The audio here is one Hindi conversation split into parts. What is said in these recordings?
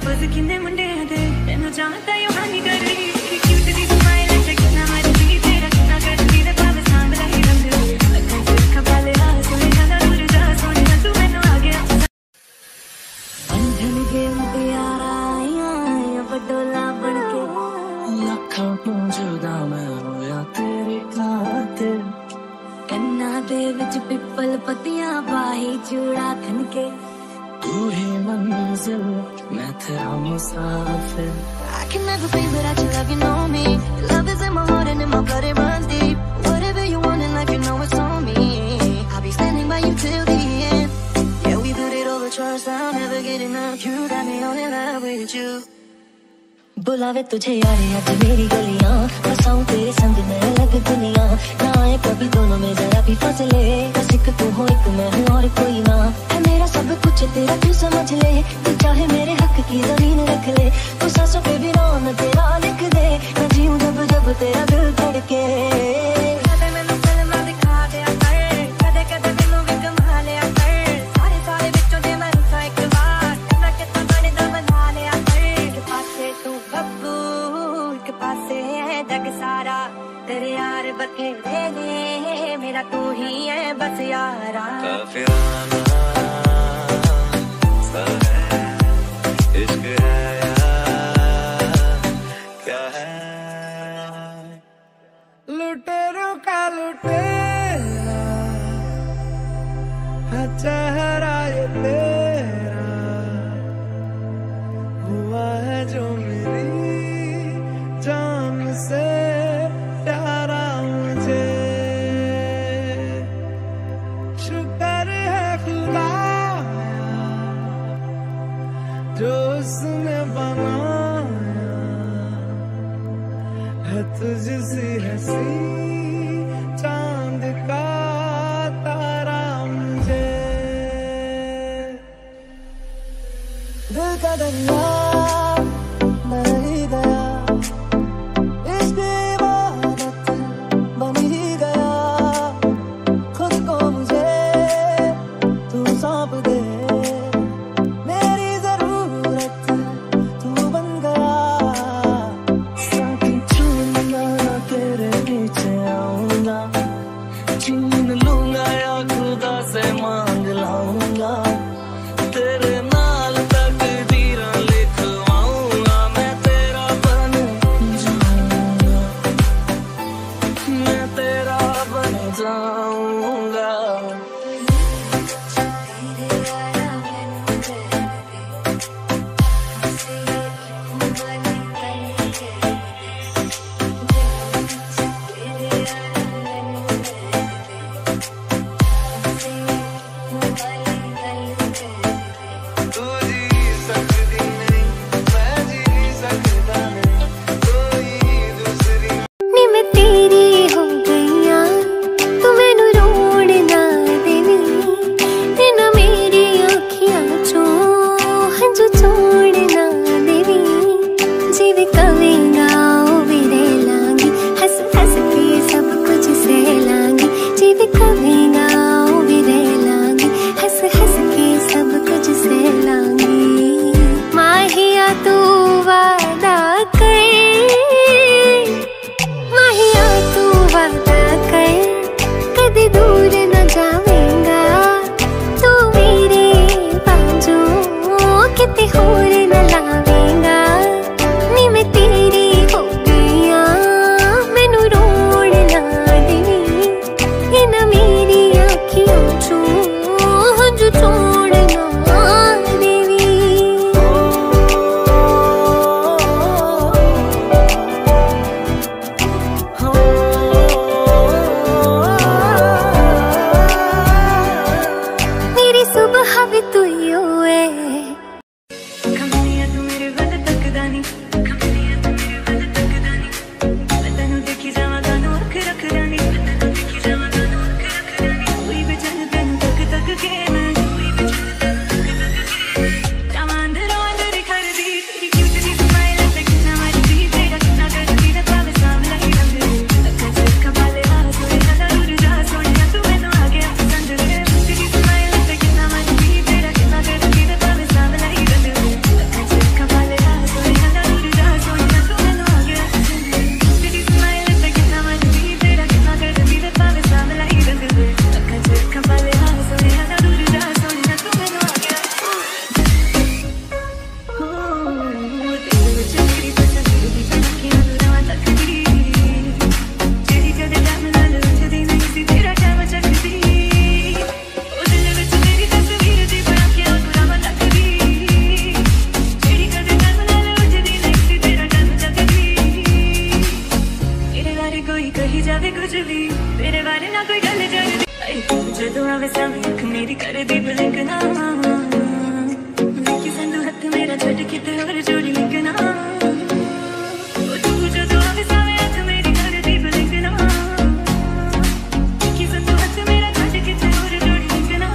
प्रपोज किन्ने मुंडे दे तेनू जानता यो हानी कर रही क्यूट दी स्माइल ते कितना मर्जी तेरा कितना करदी ने भावे सांभला ही रंग अखा से खपाले आ सोने ना दूर जा सोने तू मैनू आ गया बंधन के मुटियारा आया बडोला बनके लखां तो जुदा मैं होया तेरे खातिर कन्ना दे विच पिपल पतियां बाही चूड़ा खनके तू ही मंजिल मैं तेरा मुसाफिर I can never be without you, love, you know me. Your love is in my heart and in my blood, it runs deep. Whatever you want in life, you know it's on me. I'll be standing by you till the end. Yeah, we built it all the trust, I'll never get enough. You got me all in love with you. बुलावे तुझे यारे आज मेरी गलियां बसाऊं तेरे संग में अलग दुनिया ना आए कभी दोनों में जरा भी फसले बस एक तू हो एक मैं हूँ और कोई ना है मेरा सब कुछ तेरा तू समझ ले तू चाहे मेरे हक की जमीन रख ले तू सांसों पे भी नाम तेरा लिख दे मैं जीऊं जब जब तेरा दिल धड़के तेरे यार बखेरे ने मेरा तू ही है बस यारा काफिराना सब है इश्क है यार क्या है लुटेरों का लुटेरा है चेहरा ये तेरा हुआ है जो मेरी जान से प्यारा मुझे शुक्र है खुदा जो उसने बनाया है तुझसी हंसी चांद का तारा मुझे दिल का दरिया नहीं गया मांग लाऊंगा तेरे नाल तकदीरां लिख आवे सामने अख मेरी कर दी ब्लिंक ना लेके संदू हथ मेरा छड़ के ते और जोड़ी लिखना तू जो आवे सामने अख मेरी कर दी ब्लिंक ना लेके संदू हथ मेरा छड़ के ते और जोड़ी लिखना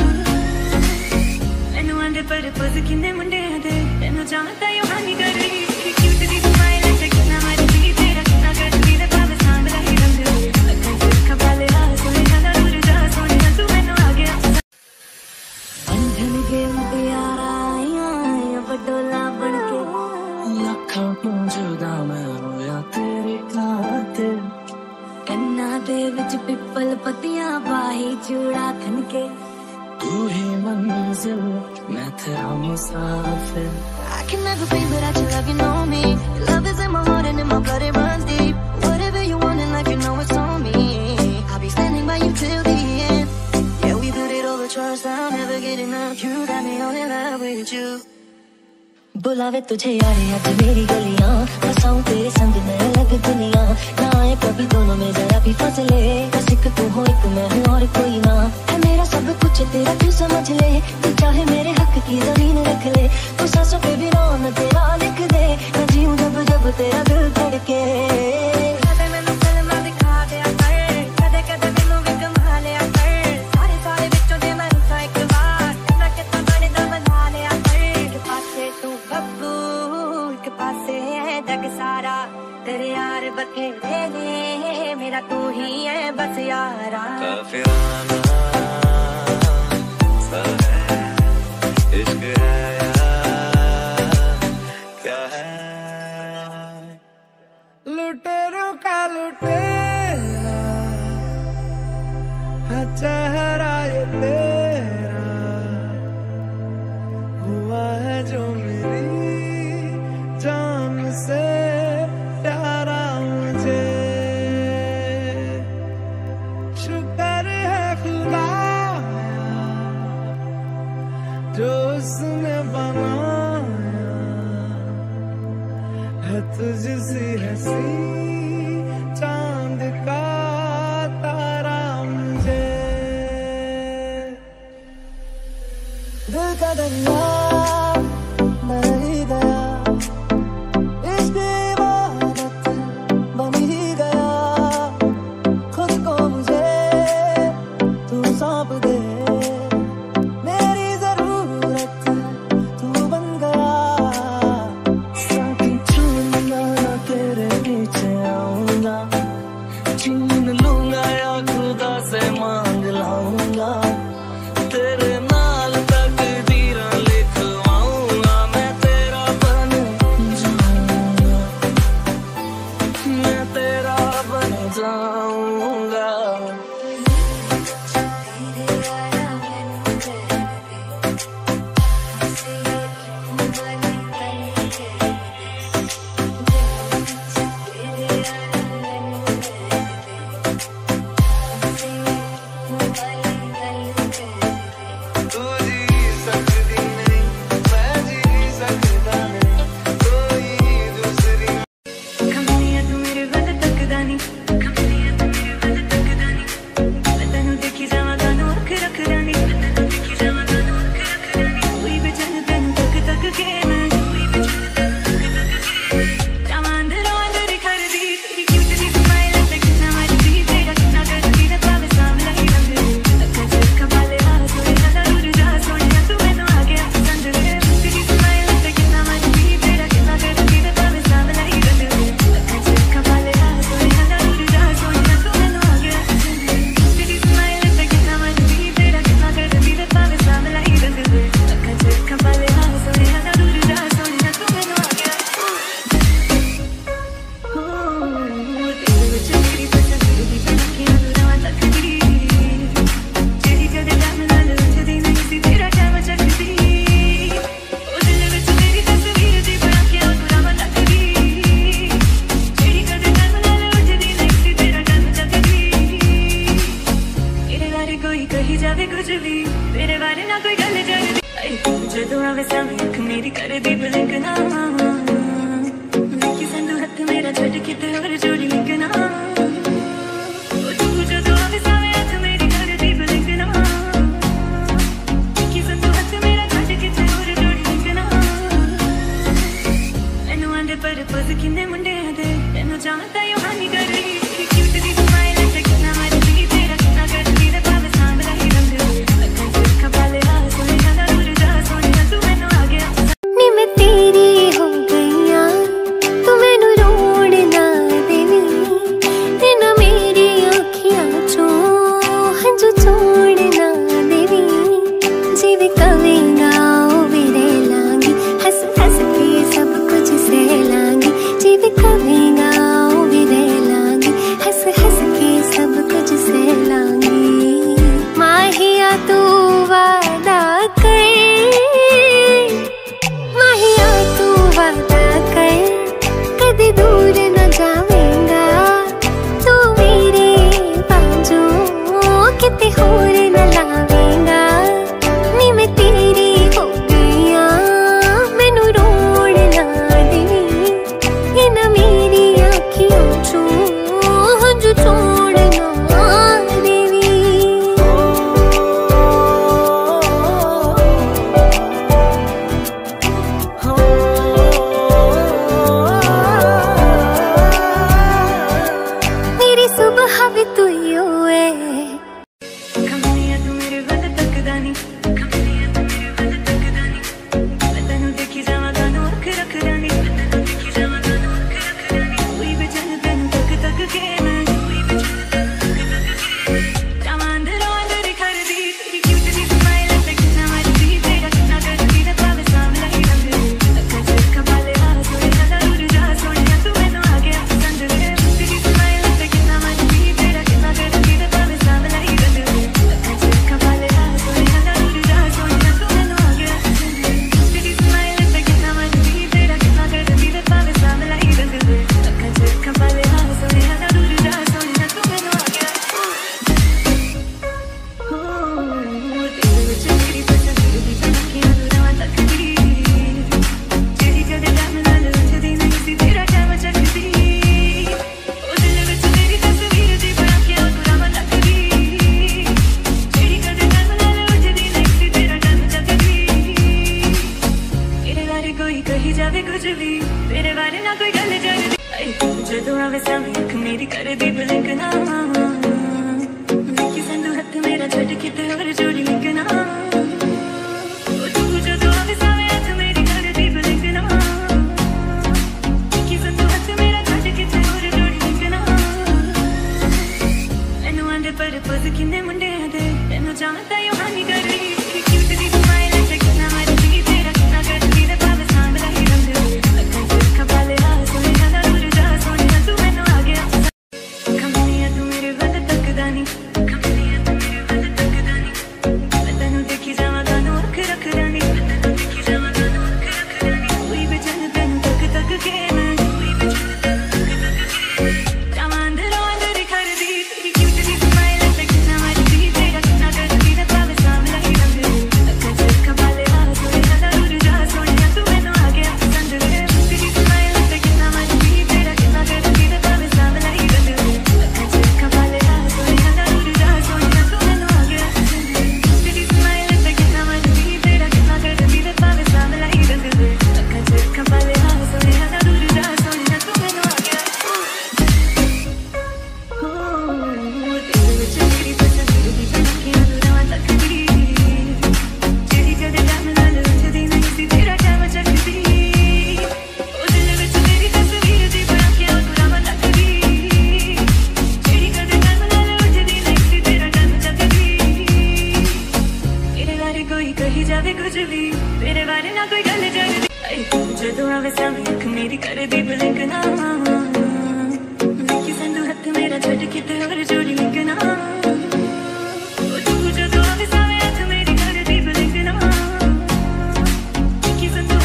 मैनू आंदे पर पज किन्ने मुंडे दे तैनू जानता यो हानी कर रही क्यूट दी स्माइल ते कितना मार दी तेरा कितना कर दी दे भाव सांभ रही रंग अखन से खबाले आ सोने ना दूर जा सोने तू मैनू आ गया अंधन के मुटियारा आया बडोला बनके लाखां तो जुदा मैं होया तेरे खातिर कन्ना दे विच पिपल पतियां बाही चूड़ा खनके तू ही मंजिल मैं तेरा मुसाफिर I can never be without you like you know me. Your love is in my heart and in my blood it runs deep. Whatever you want and like you know it's on me. I'll be standing by you till the end. Yeah, we put it over trust, I'll never get enough. You got me all in love with you. बुलावे तुझे यारे आज मेरी गलियां बसाऊं तेरे संग में अलग दुनिया ना आए कभी दोनों में जरा भी फासले बस एक तू हो एक मैं हूँ और कोई ना है मेरा सब कुछ तेरा तू समझ ले तू चाहे मेरे हक की जमीन रख ले तू सांसों पे भी नाम तेरा लिख दे मैं जीऊं जब जब तेरा दिल धड़के तेरे यार बखेरे ने मेरा तू ही है बस यारा काफिराना सा है इश्क है क्या है लुटेरों का लुटेरा है चेहरा ये तेरा हुआ है जो मेरी जान से प्यारा मुझे शुक्र है खुदा जो उसने बनाया है तुझसी हंसी चांद का तारा मुझे दिल का दरिया बह ही गया मांग लाऊंगा तेरे नाल तकदीरां पर पज किन्ने मुंडे दे तेनू जानता यू हानी कर रही क्यूट दी स्माइल ते कितना मर्जी तेरा कितना करदी ते भावे सांभला ही रंग अखा च खबाले आ सोने ना दूर जा सोने तू मैनू आ गया नी मैं तेरी हो गईया तू मैनू रोड़ ना देवी ते ना मेरी अखियां चो हंजू छोड़ ना देवी जीवे कवेगा ओ वीरे लांगी हंस हंस के सब कुछ सहलांगी जीवे कवेगा ओ वीरे लांगी हंस हंस के सब कुछ सहलांगी माहिया तू वादा कर माहिया तू वादा कर कदी दूर न जावेगा तू मेरे बाजू किते होर न लावेगा नी मैं तेरी हो गईया मैनू रोड़ ना देवी इना मेरी अखियों चो हंजू छोड़ ना देवी मेरी सुबह भी तू ही होए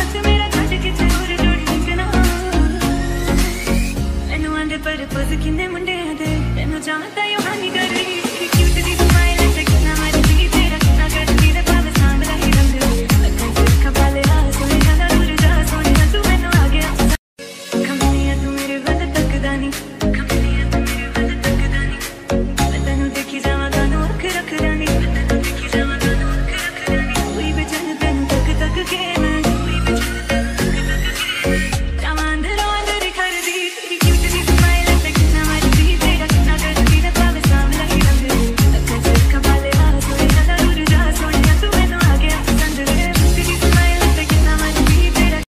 पर पज किन्ने